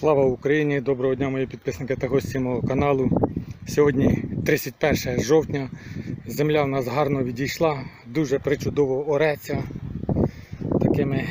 Слава Україні! Доброго дня, мої підписники та гості мого каналу. Сьогодні 31 жовтня. Земля в нас гарно відійшла, дуже причудово ореться такими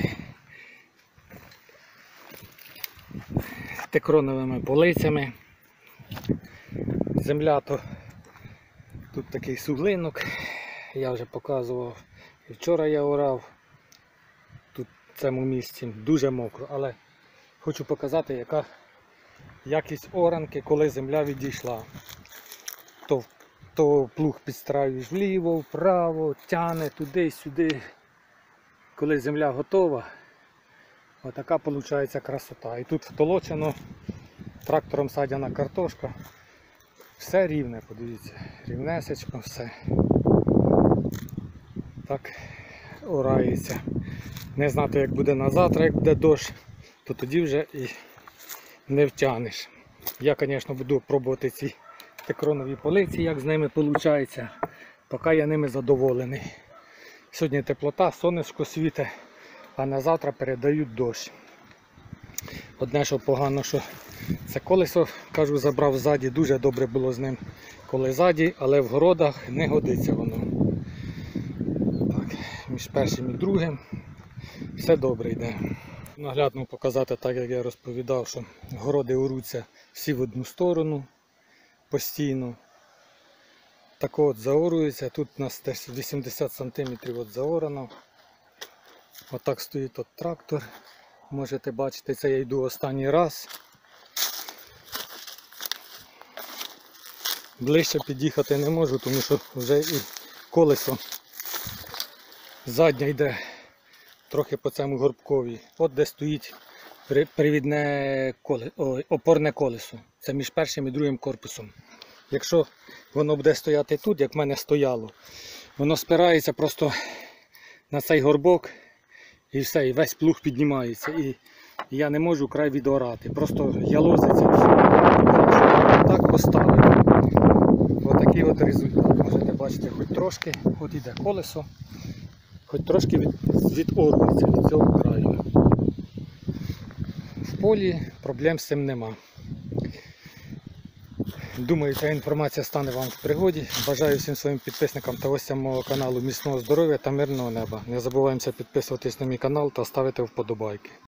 текроновими полицями. Земля тут такий суглинок, я вже показував, і вчора я орав. Тут в цьому місці дуже мокро, але хочу показати, яка якість оранки, коли земля відійшла. То плуг підстраюєш вліво, вправо, тягне туди-сюди. Коли земля готова, отака виходить красота. І тут втолочено трактором садяна картошка. Все рівне, подивіться, рівнесечко, все. Так орається. Не знати, як буде на завтра, як буде дощ, то тоді вже і не втягнеш. Я, звісно, буду пробувати ці текронові полиці, як з ними виходить. Поки я ними задоволений. Сьогодні теплота, сонечко світить, а на завтра передають дощ. Одне, що погано, що це колесо, кажу, забрав ззаді, дуже добре було з ним, коли ззаді, але в городах не годиться воно. Так, між першим і другим все добре йде. Наглядно показати, так як я розповідав, що городи оруться всі в одну сторону постійно. Так от заорується, тут у нас десь 80 см от заорано. Отак стоїть от трактор. Можете бачити, це я йду останній раз. Ближче під'їхати не можу, тому що вже і колесо заднє йде трохи по цьому горбкові. От де стоїть привідне опорне колесо. Це між першим і другим корпусом. Якщо воно буде стояти тут, як в мене стояло, воно спирається просто на цей горбок і все, і весь плуг піднімається. І я не можу край відорати. Просто ялозиться все. Так поставити. Отакий от результат. Можете бачити, хоч трошки, от іде колесо, хоч трошки відорвується від цього краю. В полі проблем з цим нема. Думаю, ця інформація стане вам в пригоді. Бажаю всім своїм підписникам та гостям мого каналу міцного здоров'я та мирного неба. Не забуваємося підписуватись на мій канал та ставити вподобайки.